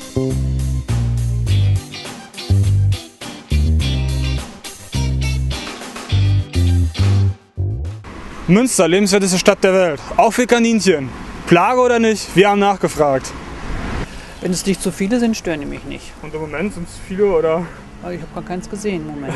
Münster, lebenswerteste Stadt der Welt. Auch für Kaninchen. Plage oder nicht? Wir haben nachgefragt. Wenn es nicht zu viele sind, stören die mich nicht. Und im Moment sind es viele, oder? Aber ich habe gar keins gesehen im Moment.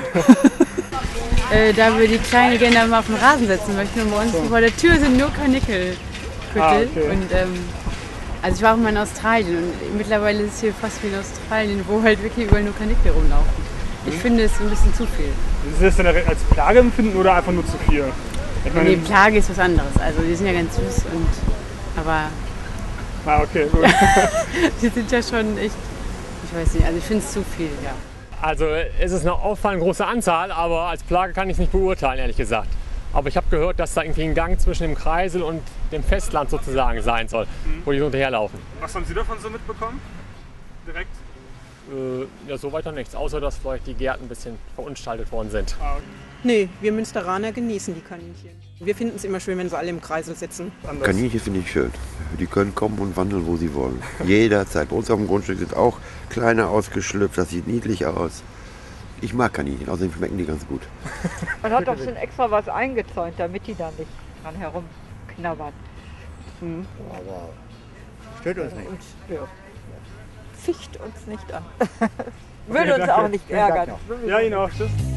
Da wir die Kleine gerne mal auf den Rasen setzen möchten und bei uns vor der Tür sind nur Karnickelküttel. Okay. Und also ich war auch mal in Australien und mittlerweile ist es hier fast wie in Australien, wo halt wirklich überall nur Karnickel rumlaufen. Ich finde es ein bisschen zu viel. Ist das denn als Plage empfinden oder einfach nur zu viel? Nee, Plage ist was anderes. Also die sind ja ganz süß aber okay, gut. die sind ja schon echt, ich weiß nicht, also ich finde es zu viel, ja. Also es ist eine auffallend große Anzahl, aber als Plage kann ich es nicht beurteilen, ehrlich gesagt. Aber ich habe gehört, dass da irgendwie ein Gang zwischen dem Kreisel und dem Festland sozusagen sein soll, wo die so hinterherlaufen. Was haben Sie davon so mitbekommen? Direkt? Ja, so weiter nichts, außer dass vielleicht die Gärten ein bisschen verunstaltet worden sind. Okay. Nee, wir Münsteraner genießen die Kaninchen. Wir finden es immer schön, wenn sie alle im Kreisel sitzen. Kaninchen finde ich schön. Die können kommen und wandeln, wo sie wollen. Jederzeit. Bei uns auf dem Grundstück sind auch kleine ausgeschlüpft. Das sieht niedlich aus. Ich mag Kaninchen, außerdem schmecken die ganz gut. Man hat doch schon extra was eingezäunt, damit die da nicht dran herumknabbern. Aber stört uns nicht. Ficht uns nicht an. Würde uns auch nicht ärgern. Ja, Ihnen auch. Tschüss.